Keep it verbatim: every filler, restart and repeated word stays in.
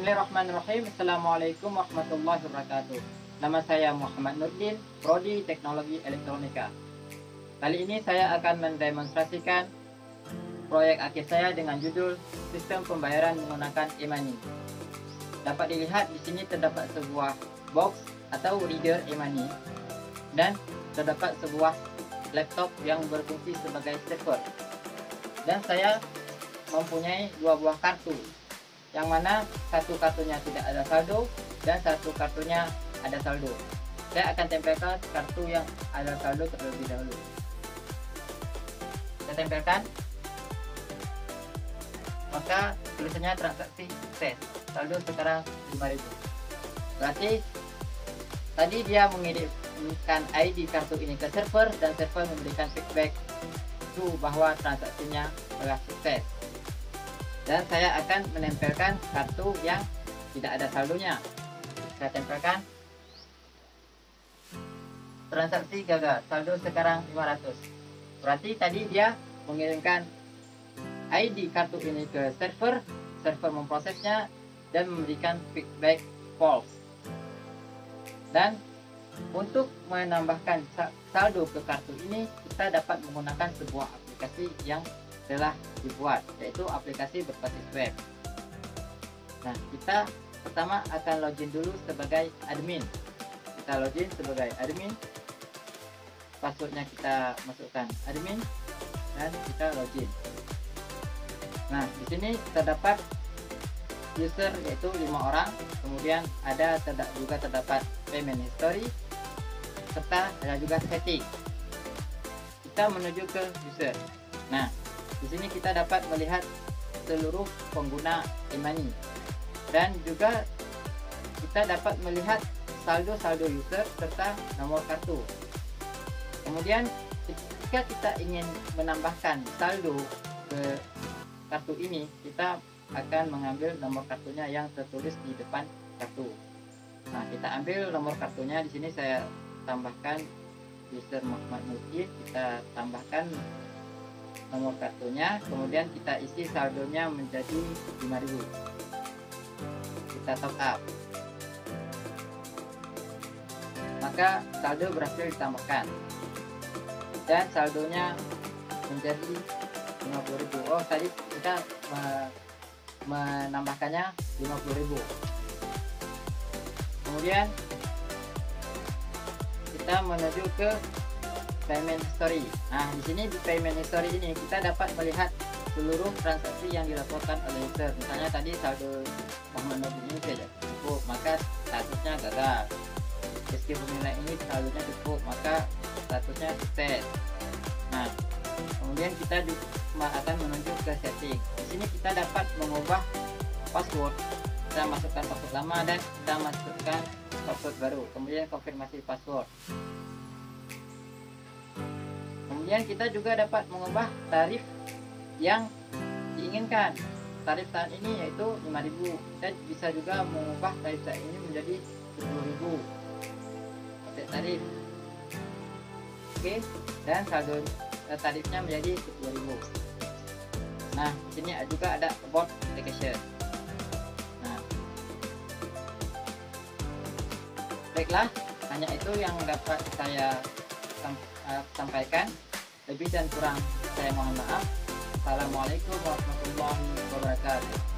Bismillahirrahmanirrahim. Assalamualaikum warahmatullahi wabarakatuh. Nama saya Muhammad Nurdin, Prodi Teknologi Elektronika. Kali ini saya akan mendemonstrasikan proyek akhir saya dengan judul Sistem Pembayaran Menggunakan e-money. Dapat dilihat di sini terdapat sebuah box atau reader e-money dan terdapat sebuah laptop yang berfungsi sebagai server. Dan saya mempunyai dua buah kartu, yang mana satu kartunya tidak ada saldo dan satu kartunya ada saldo. Saya akan tempelkan kartu yang ada saldo terlebih dahulu. Saya tempelkan, maka tulisannya transaksi sukses, saldo sekarang lima ribu. Berarti tadi dia mengirimkan I D kartu ini ke server dan server memberikan feedback itu bahwa transaksinya telah sukses. Dan saya akan menempelkan kartu yang tidak ada saldonya. Saya tempelkan, transaksi gagal, saldo sekarang lima ratus. Berarti tadi dia mengirimkan I D kartu ini ke server, server memprosesnya dan memberikan feedback false. Dan untuk menambahkan saldo ke kartu ini, kita dapat menggunakan sebuah aplikasi yang telah dibuat, yaitu aplikasi berbasis web. Nah, kita pertama akan login dulu sebagai admin. Kita login sebagai admin, passwordnya kita masukkan admin dan kita login. Nah, di sini terdapat user yaitu lima orang, kemudian ada terda juga terdapat payment history serta ada juga setting. Kita menuju ke user. Nah, di sini kita dapat melihat seluruh pengguna e-money dan juga kita dapat melihat saldo-saldo user serta nomor kartu. Kemudian jika kita ingin menambahkan saldo ke kartu ini, kita akan mengambil nomor kartunya yang tertulis di depan kartu. Nah, kita ambil nomor kartunya. Di sini saya tambahkan user Muhammad Nurdin, kita tambahkan nomor kartunya, kemudian kita isi saldonya menjadi lima ribu. Kita top up, maka saldo berhasil ditambahkan dan saldonya menjadi lima puluh ribu. Oh, tadi kita me menambahkannya lima puluh ribu. Kemudian kita menuju ke payment history. Nah, di sini di payment history ini kita dapat melihat seluruh transaksi yang dilaporkan oleh user. Misalnya tadi saldo Muhammad Nurdin ini saja cukup, maka statusnya gagal. Meski penilai ini saldonya cukup, maka statusnya sukses. Nah, kemudian kita akan menuju ke setting. Di sini kita dapat mengubah password. Kita masukkan password lama dan kita masukkan password baru. Kemudian konfirmasi password. Kemudian kita juga dapat mengubah tarif yang diinginkan. Tarif saat ini yaitu lima ribu. Kita bisa juga mengubah tarif saat ini menjadi sepuluh ribu. Tarif. Oke, dan saldo tarifnya menjadi sepuluh ribu. Nah, di sini juga ada about application. Nah, baiklah, hanya itu yang dapat saya sampaikan. Lebih dan kurang saya mohon maaf. Assalamualaikum warahmatullahi wabarakatuh.